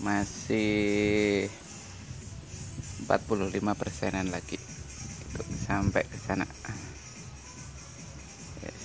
masih 45%-an lagi untuk sampai ke sana. Yes.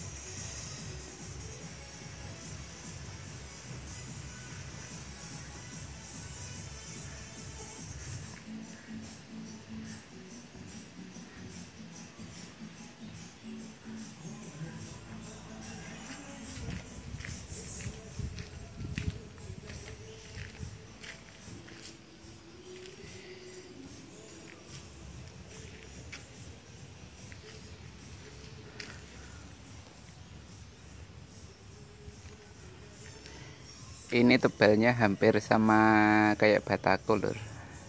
Ini tebalnya hampir sama kayak batako lur.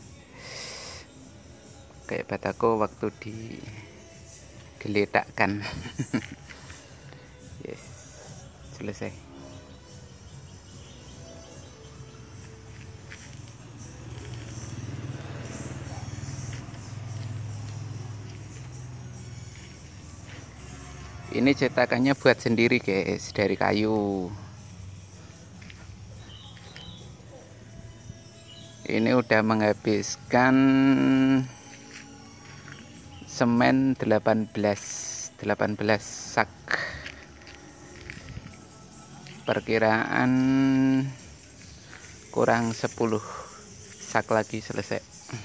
Kayak batako waktu digeletakkan. Yes, selesai. Ini cetakannya buat sendiri guys, dari kayu. Ini udah menghabiskan semen 18 sak. Perkiraan kurang 10 sak lagi selesai.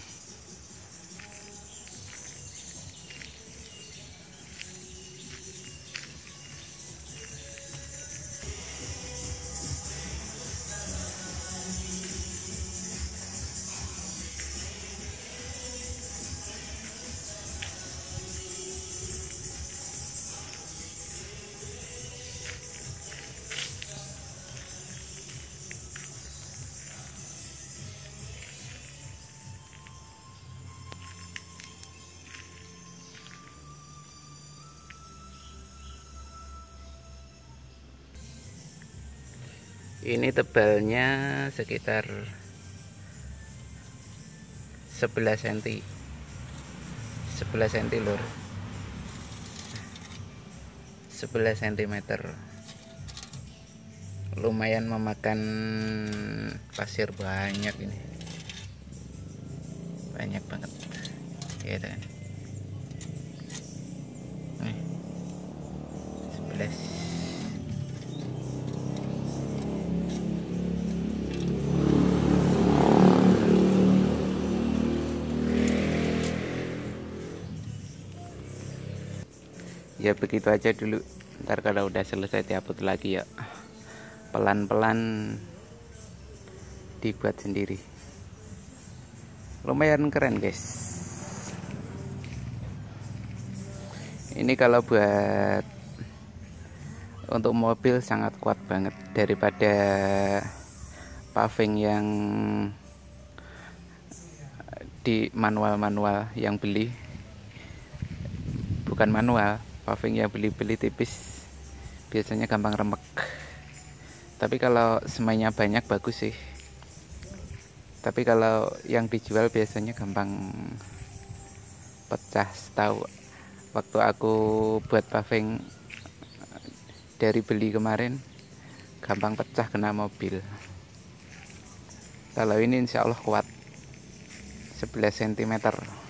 Ini tebalnya sekitar 11 cm 11 cm lur, 11 cm. Lumayan memakan pasir banyak ini, banyak banget ya kan. Nih 11. Ya begitu aja dulu, ntar kalau udah selesai diupload lagi ya. Pelan-pelan dibuat sendiri. Lumayan keren guys. Ini kalau buat untuk mobil sangat kuat banget daripada paving yang di manual yang beli. Bukan manual, paving yang beli tipis biasanya gampang remek. Tapi kalau semennya banyak bagus sih. Tapi kalau yang dijual biasanya gampang pecah. Tahu waktu aku buat paving dari beli kemarin, gampang pecah kena mobil. Kalau ini insya Allah kuat 11 cm.